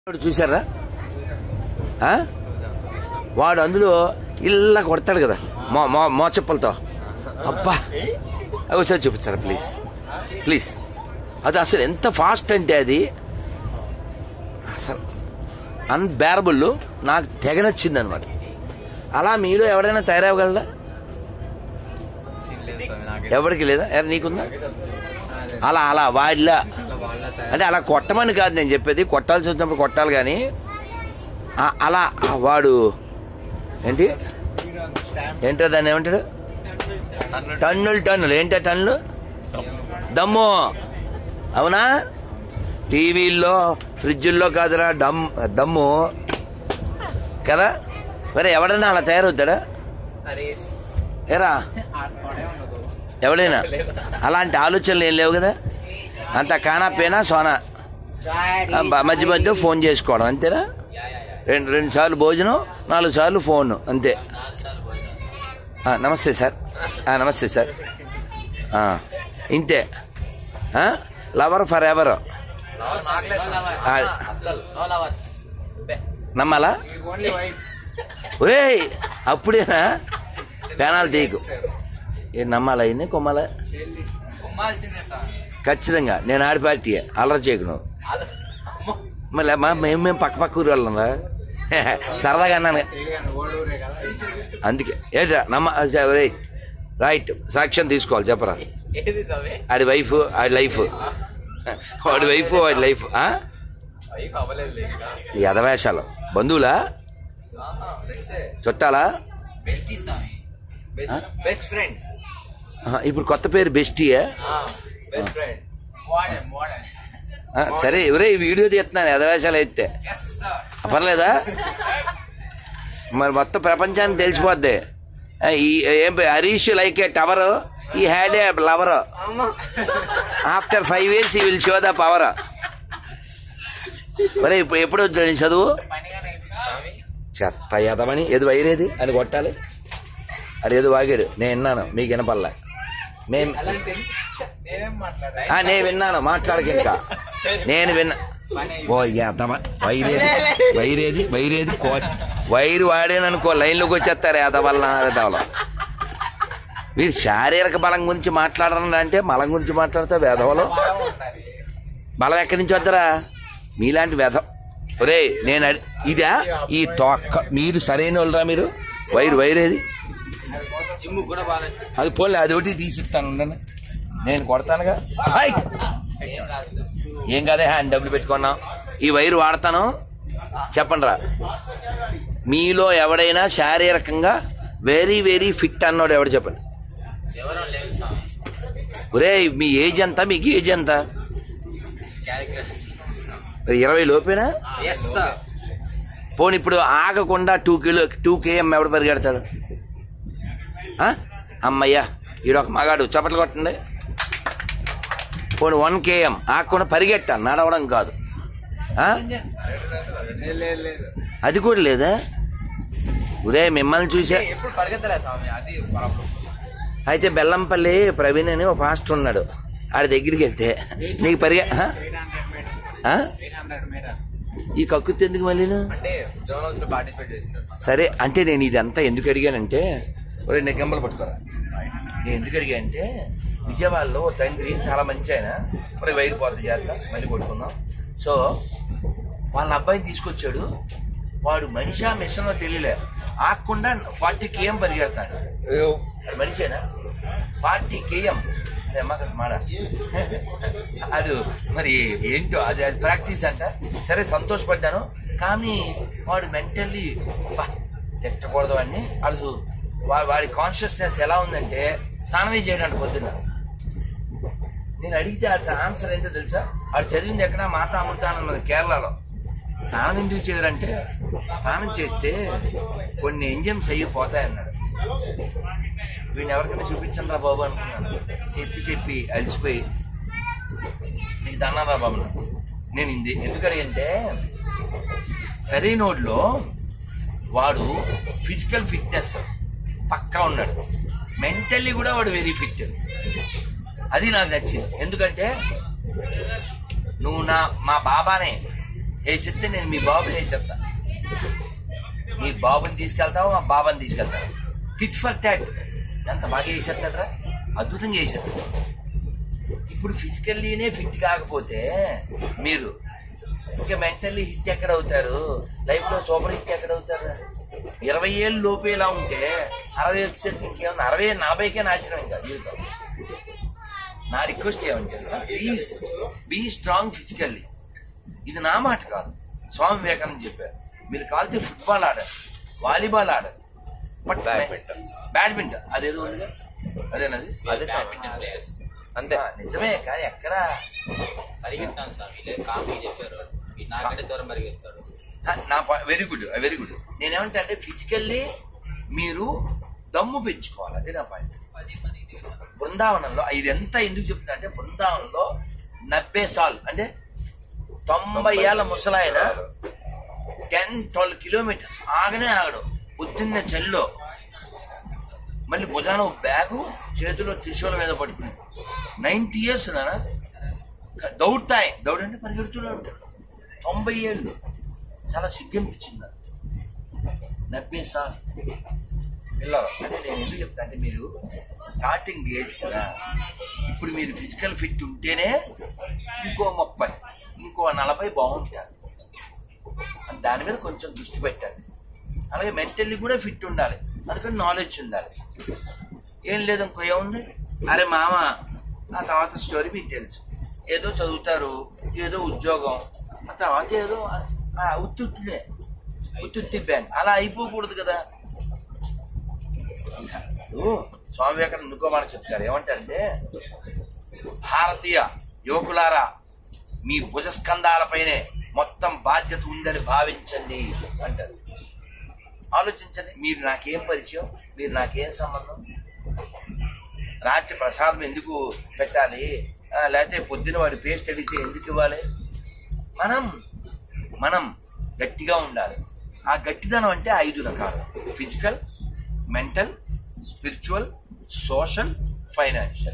చూసారా? వాడు అందులో ఇలా కొడతాడు కదా మోచెప్పలతో. అబ్బా ఒకసారి చూపించారా ప్లీజ్ ప్లీజ్. అది అసలు ఎంత ఫాస్ట్ అంటే అది అసలు అన్బేరబుల్. నాకు తెగ నచ్చింది అనమాట. అలా మీలో ఎవరైనా తయారవ్వగలరా? ఎవరికి లేదా? నీకుందా? అలా అలా వాడిలా అంటే అలా కొట్టమని కాదు నేను చెప్పేది, కొట్టాల్సి వచ్చినప్పుడు కొట్టాలి. కానీ అలా వాడు ఏంటో దాన్ని ఏమంటాడు? టన్నులు ఏంటో టన్నులు దమ్ము. అవునా? టీవీల్లో ఫ్రిడ్జుల్లో కాదురా దమ్ము కదా. మరి ఎవడైనా అలా తయారవుతాడా? ఏరా ఎవడైనా అలాంటి ఆలోచనలు ఏం లేవు కదా. అంత కానా పేనా సోనా మధ్య మధ్య ఫోన్ చేసుకోవడం అంతేనా? రెండు సార్లు భోజనం, 4 సార్లు ఫోన్ అంతే. నమస్తే సార్, నమస్తే సార్, ఇంతే. Lover forever. నమ్మాలా? ఒరే అప్పుడేనా పేనాలు తీయకు. నమ్మాలా? ఇన్ని కొమ్మాలా? ఖచ్చితంగా. నేను ఆడి పార్టీ అల్లరి చేయకు నువ్వు. మళ్ళీ మేము పక్క ఊరు వెళ్ళంరా సరదాగా అన్నాను అందుకే. ఏంట్రా నమ్మ రైట్ సాక్ష్యం తీసుకోవాలి చెప్పరా? ఆడి వైఫ్ ఆడి లైఫ్, వాడి వైఫ్ వాడి లైఫ్. యథవేషాలు. బంధువులా చుట్టాలా? ఇప్పుడు కొత్త పేరు బెస్టీయా? సరే ఎవరే ఈ వీడియో తీస్తున్నాను యథవేషాలు అయితే పర్లేదా? మరి మొత్తం ప్రపంచానికి తెలిసిపోద్ది. ఏం Harish like a tower, he had a lover. After 5 years he will show the power. మరి ఎప్పుడు వచ్చాడు చదువు? చెత్త యదమని ఏది వైరేది అని కొట్టాలి. అది ఏదో వాగాడు, నేను విన్నాను, మీకు వినపల్లా. నేను విన్నాను, మాట్లాడక ఇంకా. నేను విన్నా. ఓ యాదమ వైరేది వైరు వాడేననుకో లైన్లోకి వచ్చేస్తారు యాదవల్లో. మీరు శారీరక బలం గురించి మాట్లాడాలంటే అంటే మలం గురించి మాట్లాడతా వేదవలో. బలం ఎక్కడి నుంచి వద్దరా? మీలాంటి వేదం. ఒరే నేను ఇదా ఈ తొక్క మీరు సరైన వాళ్ళరా? మీరు వైరేది అది పోలే, అది ఒకటి తీసిస్తాను ఉండండి, నేను కొడతానుగా. ఏం కాదే హ్యాండ్ డబ్బులు పెట్టుకున్నాం. ఈ వైరు వాడతాను. చెప్పండి రా, మీలో ఎవడైనా శారీరకంగా వెరీ వెరీ ఫిట్ అన్నాడు ఎవడు చెప్పండి? ఒరే మీ ఏజ్ ఎంత? మీకు ఏజ్ ఎంత? 20 లోపేనా? పోనీ ఇప్పుడు ఆగకుండా 2 km ఎవడు పరిగెడతాడు? అమ్మయ్యా ఈడొక మగాడు చప్పట్లు కొట్టండి. పోనీ 1 km ఆగకుండా పరిగెట్టా, నడవడం కాదు. అది కూడా లేదా? ఉదయ మిమ్మల్ని చూసా. అయితే బెల్లంపల్లి ప్రవీణ్ అని ఒక పాస్టర్ ఉన్నాడు, ఆడి దగ్గరికి వెళ్తే నీకు ఈ కక్కుర్తి ఎందుకు మళ్ళీ? సరే అంటే నేను ఇదంతా ఎందుకు అడిగానంటే, నెగ్గంబలు పట్టుకోరా. నేను ఎందుకు అడిగానంటే, విజయవాడలో తండ్రి చాలా మంచి ఆయన, మరి వైరు పోతుంది జాగ్రత్త మళ్ళీ కొట్టుకుందాం. సో వాళ్ళ అబ్బాయిని తీసుకొచ్చాడు. వాడు మనిషా మిషనో తెలియలే, ఆకుండా 40 km పరిగెడతాడు. మనిషేనా? 40 km మాడ అది మరి ఏంటో అది ప్రాక్టీస్ అంట. సరే సంతోషపడ్డాను. కానీ వాడు మెంటల్లీ తిట్టకూడదు వాడిని. అడు వాడి కాన్షియస్నెస్ ఎలా ఉందంటే స్నానమే చేయడానికి పొద్దున్న. నేను అడిగితే ఆన్సర్ ఏంటో తెలుసా? వాడు చదివింది ఎక్కడ? మాతా అమృతానంద కేరళలో. స్నానం ఎందుకు చేయరంటే, స్నానం చేస్తే కొన్ని ఎంజైమ్స్ అయిపోతాయన్నాడు. వీడిని ఎవరికైనా చూపించండి రా బాబు అనుకున్నాను. చెప్పి అలసిపోయి నీకు దన్నా రా బాబు. నేను ఎందుకని అంటే సరైనోడ్లో వాడు ఫిజికల్ ఫిట్నెస్ పక్కా ఉన్నాడు, మెంటల్లీ కూడా వాడు వెరీ ఫిట్. అది నాకు నచ్చింది. ఎందుకంటే నువ్వు మా బాబానే వేసేస్తే నేను మీ బాబుని వేసేస్తా. మీ బాబుని తీసుకెళ్తావు, మా బాబాని తీసుకెళ్తావు. Tit for tat. ఎంత బాగా వేసేస్తాడరా, అద్భుతంగా వేసేస్తాడు. ఇప్పుడు ఫిజికల్లీనే ఫిట్ కాకపోతే మీరు ఇంకా మెంటల్లీ హిట్ ఎక్కడ అవుతారు? లైఫ్లో సూపర్ హిట్ ఎక్కడ అవుతారు? 20 ఏళ్ళు లోపే ఇలా ఉంటే 60 వచ్చేసరికి ఇంకేమన్నా 40-40కే నాశనం ఇంకా జీవితం. నా రిక్వెస్ట్ ఏమంటే ప్లీజ్ బీ స్ట్రాంగ్ ఫిజికల్లీ. ఇది నా మాట కాదు, స్వామి వివేకానంద చెప్పారు. మీరు కాలితే ఫుట్బాల్ ఆడారు, వాలీబాల్ ఆడారు, బట్ బ్యాడ్మింటన్ అదేదో ఉంది, అదేనది అదే అంతే. నిజమే, కానీ ఎక్కడ పరిగెత్తాను స్వామి, కాపీ చెప్పారు, నాకంటే దూరం పరిగెత్తాడు. Very good, very good. నేనేమంటే అంటే ఫిజికల్లీ మీరు దమ్ము పెంచుకోవాలి, అదే నా పాయింట్. బృందావనంలో ఇది ఎంత ఎందుకు చెప్తున్నా అంటే, బృందావనంలో 90 సార్లు అంటే 90 ఏళ్ళ ముసలాయన 10-12 కిలోమీటర్స్ ఆగనే ఆగడు. పొద్దున్న చెల్లో మళ్ళీ భుజాన బ్యాగు, చేతిలో త్రిశూలం మీద పడుతుంది. 90 years నానా దౌడతాయి. దౌడ్ అంటే పరిగెడుతూనే ఉంటాడు. 90 ఏళ్ళు. చాలా సిగ్గనిపించింది. 90 సార్లు పిల్లలు అంటే నేను ఎందుకు చెప్తా అంటే, మీరు స్టార్టింగ్ ఏజ్ కదా, ఇప్పుడు మీరు ఫిజికల్ ఫిట్ ఉంటేనే ఇంకో 30, ఇంకో 40 బాగుంటారు. దాని మీద కొంచెం దృష్టి పెట్టాలి. అలాగే మెంటల్లీ కూడా ఫిట్ ఉండాలి, అందుకని నాలెడ్జ్ ఉండాలి. ఏం లేదు, ఇంకో ఏముంది, అరే మామ ఆ తర్వాత స్టోరీ మీకు తెలుసు. ఏదో చదువుతారు, ఏదో ఉద్యోగం, ఆ తర్వాత ఏదో ఉత్తుత్తి బ్యాంక్, అలా అయిపోకూడదు కదా. స్వామి వివేకానంద ఇంకో మాట చెప్తారు, ఏమంటారంటే, భారతీయ యువకులారా మీ భుజస్కంధాలపైనే మొత్తం బాధ్యత ఉందని భావించండి అంటారు. ఆలోచించండి, మీరు నాకేం పరిచయం, మీరు నాకేం సంబంధం? రాత్రి ప్రసాదం ఎందుకు పెట్టాలి, లేకపోతే పొద్దున వాడి పేస్ట్ అడిగితే ఎందుకు ఇవ్వాలి? మనం గట్టిగా ఉండాలి. ఆ గట్టిదనం అంటే 5 రకాలు: physical, mental, spiritual, social, financial.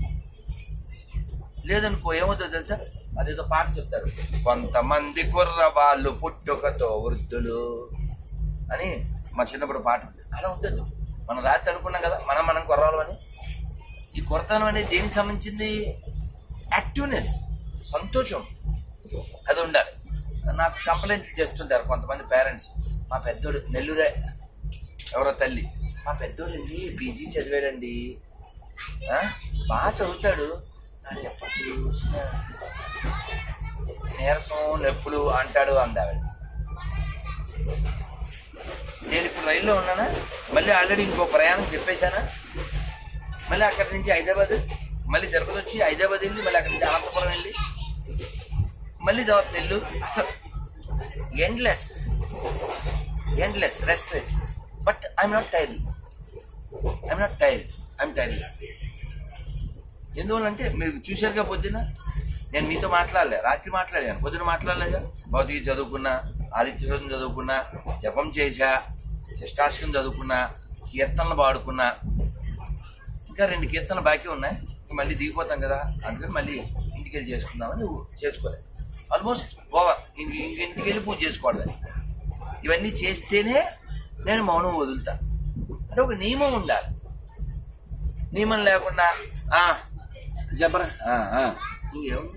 లేదనుకో ఏమవుతుందో తెలుసా, అదేదో పాట చెప్తారు, కొంతమంది కుర్ర వాళ్ళు పుట్టుకతో వృద్ధులు అని మా చిన్నప్పుడు పాట. అలా ఉండదు. మనం రాత్రి అనుకున్నాం కదా, మనం కుర్రాలు అని. ఈ కొరతనం అనేది దేనికి సంబంధించింది? యాక్టివ్నెస్, సంతోషం, అది ఉండాలి. నాకు కంప్లైంట్లు చేస్తుంటారు కొంతమంది పేరెంట్స్, మా పెద్దోడు నెల్లూరే ఎవరో తల్లి, మా పెద్దోడు అండి పీజీ చదివాడండి, బాగా చదువుతాడు, ఎప్పుడు చూసినా నీరసం నొప్పులు అంటాడు అందావిడ. నేను ఇప్పుడు రైల్లో ఉన్నానా, మళ్ళీ ఆల్రెడీ ఇంకో ప్రయాణం చెప్పేశానా, మళ్ళీ అక్కడి నుంచి హైదరాబాద్, మళ్ళీ తిరుపతి వచ్చి హైదరాబాద్ వెళ్ళి, మళ్ళీ అక్కడి నుంచి అనంతపురం వెళ్ళి, మళ్ళీ తర్వాత నెల్లూరు. అసలు endless restless. But I'm not tireless, I'm tireless. ఎందువల్లంటే మీరు చూశారుగా, పొద్దున్న నేను మీతో మాట్లాడలే, రాత్రి మాట్లాడాను, పొద్దున మాట్లాడలేదా. భౌతిక చదువుకున్నా, ఆదిత్యం చదువుకున్నా, జపం చేశా, శిష్టాష్టకం చదువుకున్నా, కీర్తనలు పాడుకున్నా, ఇంకా 2 కీర్తనలు బాకీ ఉన్నాయి, మళ్ళీ దిగిపోతాం కదా, అందుకని మళ్ళీ ఇంటికి వెళ్ళి చేసుకుందామని నువ్వు చేసుకోలేదు. Almost over. ఇంటికి వెళ్ళి పూజ చేసుకోవడమే. ఇవన్నీ చేస్తేనే నేను మౌనం వదులుతా. అంటే ఒక నియమం ఉండాలి. నియమం లేకుండా జబర ఇంకేముంది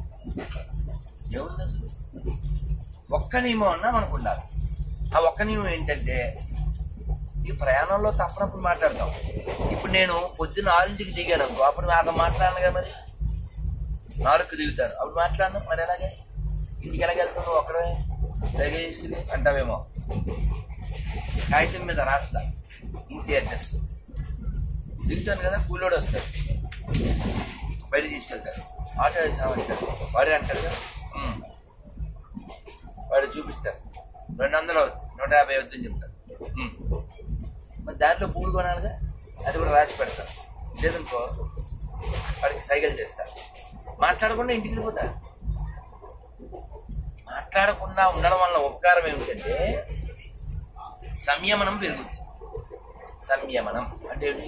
అసలు? ఒక్క నియమం అన్నా మనకు ఉండాలి. ఆ ఒక్క నియమం ఏంటంటే, ఈ ప్రయాణంలో తప్పనప్పుడు మాట్లాడతాం. ఇప్పుడు నేను పొద్దున్న 6ంటికి దిగాను అనుకో, అప్పుడు నాకు మాట్లాడనుగా, మరి 4కి దిగుతాను, అప్పుడు మాట్లాడను. మరి ఎలాగే ఇంటికి ఎలాగెళ్తాను, ఒక్కడే తెగ చేసుకుని అంటావేమో. కాగితం మీద రాస్తా ఇంటి అడ్రస్, దిగుతాను కదా, కూలోడు వస్తాడు, బయట తీసుకెళ్తాడు, ఆటో వేసామంటాడు, వాడే అంటాడు కదా, వాడు చూపిస్తాడు 200 అవుతుంది, 150 అవుతుందని చెప్తాడు. మరి దాంట్లో పూలు కొనాలిగా, అది కూడా రాసి పెడతాను. లేదనుకో వాడికి సైకిల్ చేస్తాడు. మాట్లాడకుండా ఇంటికి వెళ్ళిపోతాడు. మాట్లాడకుండా ఉండడం వల్ల ఉపకారం ఏమిటంటే, సంయమనం పెరుగుతుంది. సంయమనం అంటే ఏంటి?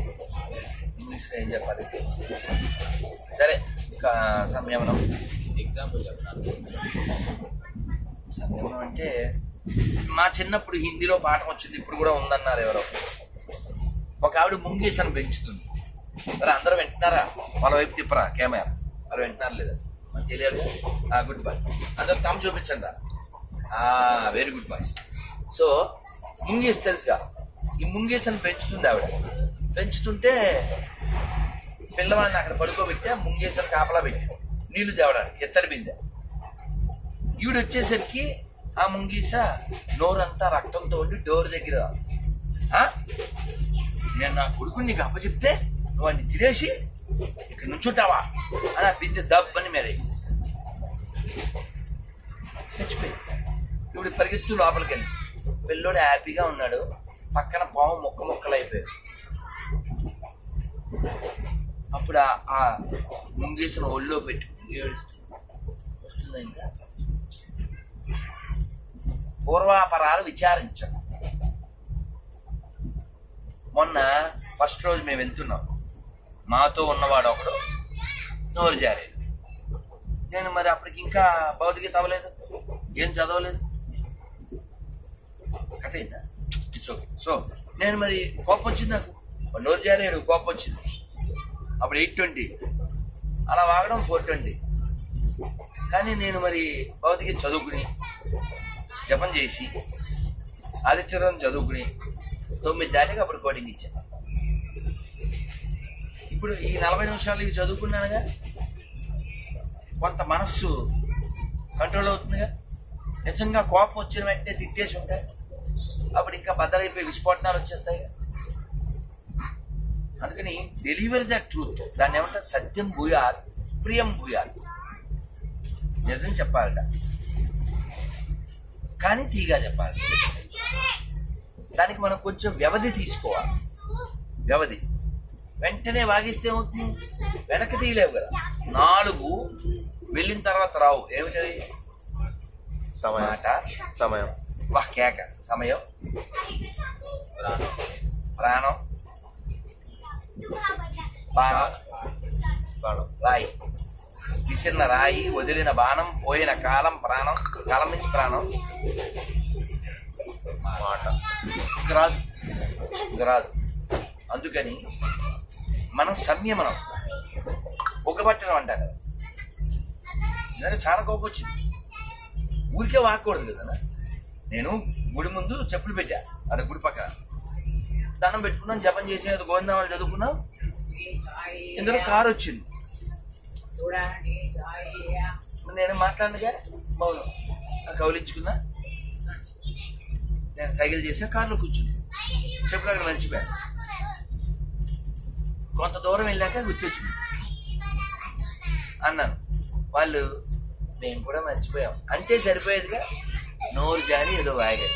ఇంగ్లీష్లో ఏం చెప్పాలి? సరే, సంయమనం ఎగ్జాంపుల్ చెప్పడానికి. సంయమనం అంటే మా చిన్నప్పుడు హిందీలో పాఠం వచ్చింది, ఇప్పుడు కూడా ఉందన్నారు ఎవరో. ఒక ఆవిడ ముంగీసను పెంచుతుంది. మరి అందరూ వింటున్నారా? వాళ్ళ వైపు తిప్పరా కెమెరా, వాళ్ళు వింటున్నారు లేదా మనకు తెలియాలి. గుడ్ బాయ్, అందరూ తమ చూపించండి రా. Very good boys. సో ముంగీస్ తెలుసుగా, ఈ ముంగీసను పెంచుతుంది ఆవిడ. పెంచుతుంటే పిల్లవాడిని అక్కడ పడుకోబెట్టే ముంగీసను కాపలా పెట్టి నీళ్లు తేవడానికి ఎత్తడి బిందె. ఈవిడ వచ్చేసరికి ఆ ముంగీస నోరంతా రక్తంతో ఉండి డోర్ దగ్గర, నేను నా కొడుకుని నీకు అప్పచెప్తే నువ్వు అన్ని తినేసి ఇక్కడ నుంచుంటావా అని ఆ బిందె దబ్బని మీరేసి చచ్చిపోయి ఇప్పుడు పరిగెత్తు లోపలికి వెళ్ళి పిల్లోడు హ్యాపీగా ఉన్నాడు. పక్కన పాము ముక్కలు అయిపోయాడు. అప్పుడు ఆ ముంగీసను ఒళ్ళో పెట్టుకుని ఏడుస్తుంది. వస్తుంది ఇంకా పూర్వాపరాలు విచారించాం. మొన్న ఫస్ట్ రోజు మేము వెళ్తున్నాం, మాతో ఉన్నవాడు ఒకడు నోరు జారాడు. నేను మరి అప్పటికి ఇంకా భౌతికత అవ్వలేదు, ఏం చదవలేదు, కథ అయిందా. It's okay. సో నేను మరి కోపం వచ్చింది నాకు, నోరు జారాడు, కోపం వచ్చింది. అప్పుడు 820 అలా వాగడం 420. కానీ నేను మరి భౌతిక చదువుకుని జపం చేసి ఆదిత్యరం చదువుకుని 9 దాటికి అప్పుడు కోటింగ్ ఇచ్చాను. ఇప్పుడు ఈ 40 నిమిషాలు ఇవి చదువుకున్నానుగా, కొంత మనస్సు కంట్రోల్ అవుతుందిగా. నిజంగా కోపం వచ్చిన వెంటనే తిట్టేసి ఉంటాయి, అప్పుడు ఇంకా బద్దలైపోయి విస్ఫోటనాలు వచ్చేస్తాయి. అందుకని డెలివరీ ద ట్రూత్, దాన్ని ఏమంటారు, సత్యం భూయార్ ప్రియం భూయార్. నిజం చెప్పాలట, కానీ తీగా చెప్పాలి. దానికి మనం కొంచెం వ్యవధి తీసుకోవాలి. వ్యవధి వెంటనే వాగిస్తే ఏమవుతుంది, వెనక్కి తీయలేవు కదా. 4 వెళ్ళిన తర్వాత రావు. ఏమిటది? మాట, సమయం, కేక, సమయం, ప్రాణం, బాణం, రాయి, విసిరిన రాయి, వదిలిన బాణం, పోయిన కాలం, ప్రాణం, కాలం నుంచి ప్రాణం, మాట. ఇంక రాదు. అందుకని మనం సంయమనం పొగబట్టడం అంటారు కదా. నిజంగా చాలా కోపం వచ్చింది, ఊరికే వాక్కూడదు కదా. నేను గుడి ముందు చెప్పులు పెట్టా, అది గుడి పక్కన దండం పెట్టుకున్నాం, జపం చేసేది గోవిందాలు చదువుకున్నాం. ఇందులో కారు వచ్చింది, నేను మాట్లాడినగా బాగున్నాం, కౌలించుకున్నా. నేను సైకిల్ చేసా, కారులో కూర్చుంది, చెప్పులు అక్కడ మర్చిపోయా. కొంత దూరం వెళ్ళాక గుర్తొచ్చింది అన్నాను. వాళ్ళు మేము కూడా మర్చిపోయాం అంటే సరిపోయేదిగా. నోరు జారి ఏదో వాగారు,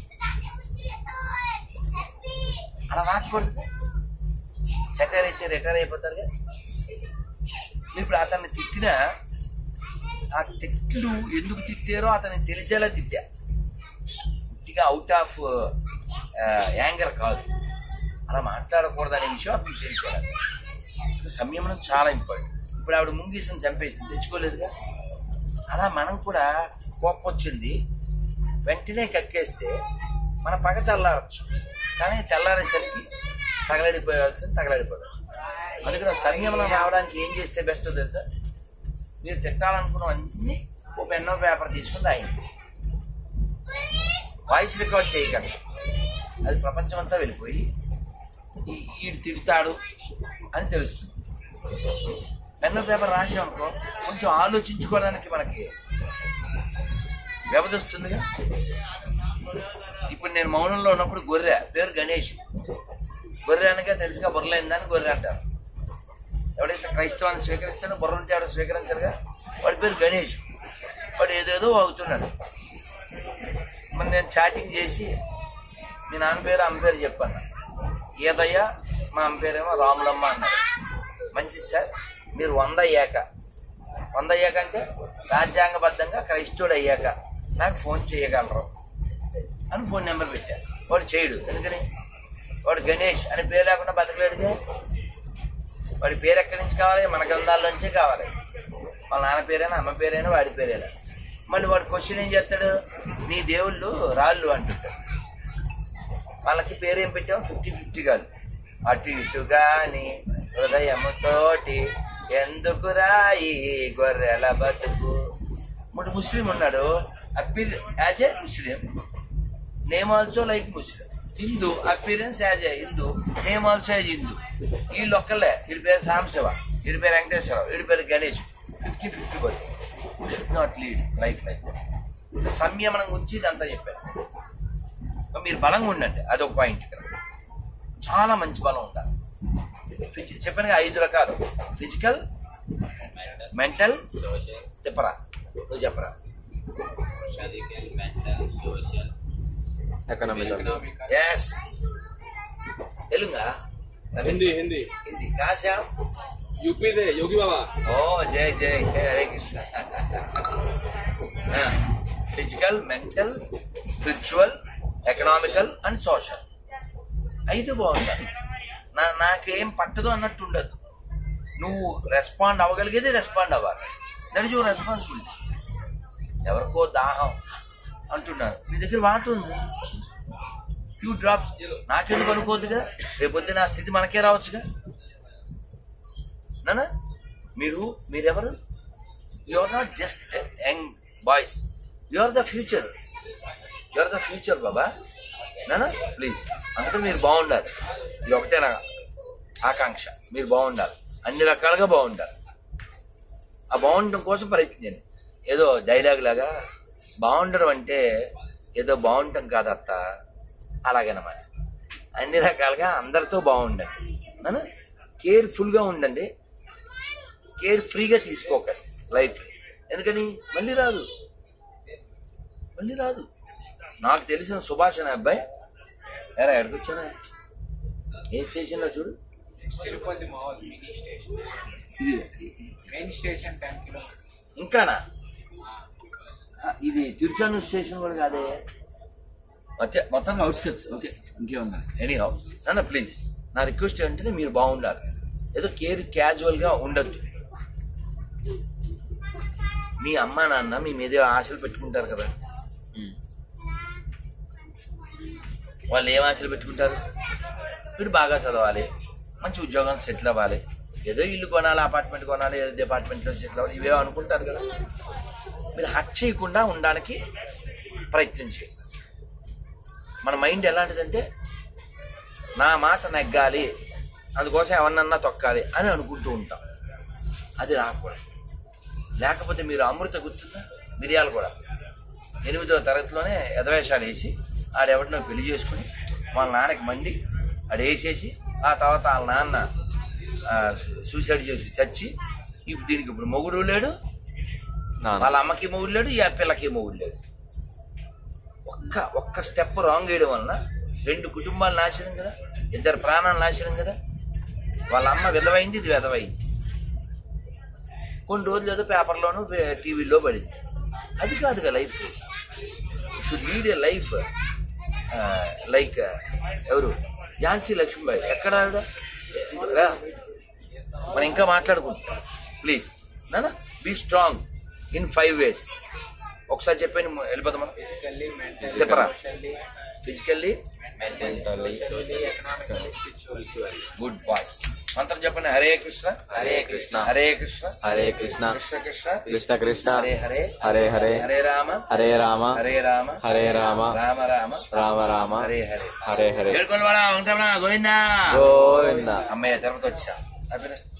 అలా వాకూడదు. సెటైర్ అయితే రిటైర్ అయిపోతారుగా. ఇప్పుడు అతన్ని తిట్టినా ఆ తిట్లు ఎందుకు తిట్టారో అతనికి తెలిసేలా తిట్టా, ఇక అవుట్ ఆఫ్ యాంగర్ కాదు. అలా మాట్లాడకూడదు అనే విషయం అతనికి తెలిసేలా. సంయమనం చాలా ఇంపార్టెంట్. ఇప్పుడు ఆవిడ ముంగీసని చంపేసింది, తెచ్చుకోలేదుగా. అలా మనం కూడా కోపం వచ్చింది వెంటనే కక్కేస్తే మన పగ చల్లారచ్చు, కానీ తెల్లారేసరికి తగలడిపోతాం. అందుకని సంయమనం రావడానికి ఏం చేస్తే బెస్టో తెలుసా? మీరు తిట్టాలనుకున్నవన్నీ ఓ పెన్నో పేపర్ తీసుకుని రాయండి. వాయిస్ రికార్డ్ చేయకండి, అది ప్రపంచమంతా వెళ్ళిపోయి ఈడు తిడతాడు అని తెలుస్తుంది. పెన్ను పేపర్ రాసామనుకో కొంచెం ఆలోచించుకోవడానికి మనకి వ్యవధి వస్తుందిగా. ఇప్పుడు నేను మౌనంలో ఉన్నప్పుడు గొర్రె పేరు గణేష్. గొర్రె అనగా తెలుసుగా, బుర్రలేందని గొర్రె అంటారు. ఎవడైతే క్రైస్తవాన్ని స్వీకరిస్తానో బుర్ర ఉంటే ఆవిడ స్వీకరించారుగా, వాడి పేరు గణేష్. వాడు ఏదేదో అవుతున్నాడు. మరి నేను చాటింగ్ చేసి మీ నాన్న పేరు అమ్మ పేరు చెప్పాను. ఏదయ్య మా అమ్మ పేరేమో రాములమ్మ అన్నారు. మంచిది సార్, మీరు 100 అయ్యాక అంటే రాజ్యాంగబద్ధంగా క్రైస్తవుడు అయ్యాక నాకు ఫోన్ చేయగలరు అని ఫోన్ నెంబర్ పెట్టా. వాడు చేయడు, ఎందుకని? వాడు గణేష్ అని పేరు లేకుండా బతకలేడుగా. వాడి పేరు ఎక్కడి నుంచి కావాలి? మన గ్రంథాల్లోంచే కావాలి. వాళ్ళ నాన్న పేరైనా అమ్మ పేరైనా వాడి పేరైనా. మళ్ళీ వాడు క్వశ్చన్ ఏం చేస్తాడు, నీ దేవుళ్ళు రాళ్ళు అంటుంటాడు. వాళ్ళకి పేరేం పెట్టాం, 50-50 కాదు, అటు ఇటు గాని హృదయముతోటి ఎందుకు రాయి గొర్రెల బతుకు. ఇప్పుడు ముస్లిం ఉన్నాడు, appear as a Muslim, name also like Muslim. Hindu appearance as a Hindu, name also as Hindu. వీళ్ళు ఒక్కలే, వీడి పేరు సాంబశివ, వీడి పేరు వెంకటేశ్వరరావు, వీడి పేరు గణేష్. 50-50 బతుకు. You should not lead life like that. సంయమనం గురించి ఇదంతా చెప్పారు. మీరు బలంగా ఉండండి, అదొక పాయింట్. ఇక్కడ చాలా మంచి బలం ఉండాలి. చెప్పాను 5 రకాలు, ఫిజికల్, మెంటల్, చెప్పరా నువ్వు చెప్పరా, ఎస్ తెలుగా हिंदी हिंदी हिंदी कहाँ से आप? यूपी दे योगी बाबा। ओ जय जय Hare Krishna. Physical, mental, spiritual, economical and social. 5 బాగుంటాయి. నాకేం పట్టదు అన్నట్టు ఉండదు. నువ్వు రెస్పాండ్ అవ్వగలిగేది రెస్పాండ్ అవ్వాలి. That is your responsibility. ఎవరికో దాహం అంటున్నారు, నీ దగ్గర వాటర్ ఉంది, ఫ్యూ డ్రాప్స్ నాకెందుకు అనుకోవద్దుగా. రేపొద్దు నా స్థితి మనకే రావచ్చుగా. నానా మీరెవరు? You are not just young boys, you are the future. You are the future బాబా. నానా ప్లీజ్ అంతా మీరు బాగుండాలి. ఇది ఒకటే నా ఆకాంక్ష, మీరు బాగుండాలి, అన్ని రకాలుగా బాగుండాలి. ఆ బాగుండడం కోసం ప్రయత్నించండి. ఏదో డైలాగ్ లాగా బాగుండడం అంటే ఏదో బాగుంటాం కాదత్త, అలాగనమాట. అన్ని రకాలుగా అందరితో బాగుండండి. నాన్న కేర్ఫుల్గా ఉండండి, కేర్ ఫ్రీగా తీసుకోకండి లైఫ్. ఎందుకని మళ్ళీ రాదు. నాకు తెలిసిన సుభాష్ అనే అబ్బాయి ఎరా ఎక్కడికొచ్చానా, ఏం స్టేషన్లో చూడు, తిరుపతి మాల్ మినీ స్టేషన్, ఇది మెయిన్ స్టేషన్ 10 కిలోమీటర్స్. ఇంకానా? ఇది తిరుచానూరు స్టేషన్ కూడా కాదే, మొత్తంగా అవుట్స్కట్స్. ఓకే, ఇంకేమన్నా ఎనీ హౌ. నాన్న ప్లీజ్ నా రిక్వెస్ట్ ఏంటంటే మీరు బాగుండాలి. ఏదో క్యాజువల్గా ఉండద్దు. మీ అమ్మ నాన్న మీ మీద ఆశలు పెట్టుకుంటారు కదా, వాళ్ళు ఏం ఆశలు పెట్టుకుంటారు? వీడు బాగా చదవాలి, మంచి ఉద్యోగం సెటిల్ అవ్వాలి, ఏదో ఇల్లు కొనాలి, అపార్ట్మెంట్ కొనాలి, ఏదో డిపార్ట్మెంట్లో సెటిల్ అవ్వాలి, ఇవే అనుకుంటారు కదా. మీరు హర్ట్ చేయకుండా ఉండడానికి ప్రయత్నం చేయండి. మన మైండ్ ఎలాంటిదంటే నా మాట నెగ్గాలి, అందుకోసం ఎవరినన్నా తొక్కాలి అని అనుకుంటూ ఉంటాం. అది రాకూడదు. లేకపోతే మీరు అమృత గుర్తుందా, మిరియాలు కూడా 8వ తరగతిలోనే ఎదవేషాలు వేసి ఆడెవడినో పెళ్లి చేసుకుని వాళ్ళ నాన్నకి మండి ఆడేసేసి ఆ తర్వాత వాళ్ళ నాన్న సూసైడ్ చేసి చచ్చి దీనికి ఇప్పుడు మొగుడు లేడు, వాళ్ళ అమ్మకి మొగుడు లేడు, ఈ పిల్లకి మొగుడు లేడు. ఒక్క స్టెప్ రాంగ్ వేయడం వలన 2 కుటుంబాలు నాశనం కదా, 2 ప్రాణాలు నాశనం కదా. వాళ్ళ అమ్మ విధవైంది, ఇది విధవైంది. కొన్ని రోజులు ఏదో పేపర్లోనూ టీవీలో పడింది. అది కాదుగా life. Should lead a life like ఎవరు, ఝాన్సీ లక్ష్మీబాయి. ఎక్కడ ఆవిడ? మనం ఇంకా మాట్లాడుకుంటాం. ప్లీజ్ నాన్న బీ స్ట్రాంగ్ ఇన్ 5 ways. ఒకసారి చెప్పండి, వెళ్ళిపోతాం మనం. చెప్పరా? Physically, good boys. మంత్రం చెప్పండి. హరే కృష్ణ హరే కృష్ణ హరే కృష్ణ హరే కృష్ణ కృష్ణ కృష్ణ కృష్ణ కృష్ణ హరే హరే హరే హరే హరే రామ హరే రామ హరే రామ హరే రామ రామ రామ రామ రామ హరే హరే. హరే హరే ఏడుకొని వాడా ఉంటామా గోవిందా గోవింద. అమ్మయ్య తిరుపతి వచ్చా.